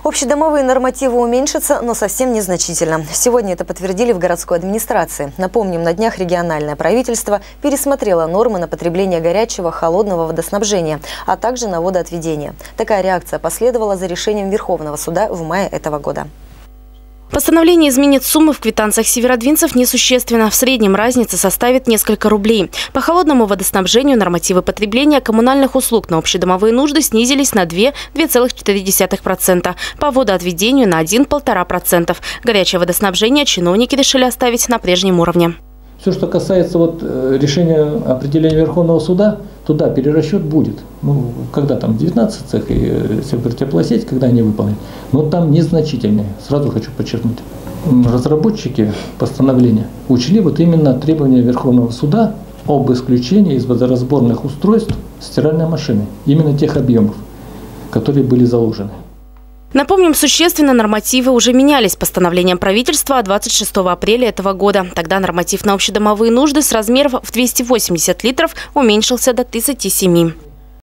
Общедомовые нормативы уменьшатся, но совсем незначительно. Сегодня это подтвердили в городской администрации. Напомним, на днях региональное правительство пересмотрело нормы на потребление горячего, холодного водоснабжения, а также на водоотведение. Такая реакция последовала за решением Верховного суда в мае этого года. Постановление изменит суммы в квитанциях северодвинцев несущественно. В среднем разница составит несколько рублей. По холодному водоснабжению нормативы потребления коммунальных услуг на общедомовые нужды снизились на 2,4%. По водоотведению на 1,5%. Горячее водоснабжение чиновники решили оставить на прежнем уровне. Все, что касается решения определения Верховного суда, туда перерасчет будет. Когда там 19 цех и теплосеть, когда они выполнят. Но там незначительные. Сразу хочу подчеркнуть. Разработчики постановления учли именно требования Верховного суда об исключении из водоразборных устройств стиральной машины. Именно тех объемов, которые были заложены. Напомним, существенно нормативы уже менялись постановлением правительства 26 апреля этого года. Тогда норматив на общедомовые нужды с размеров в 280 литров уменьшился до 37.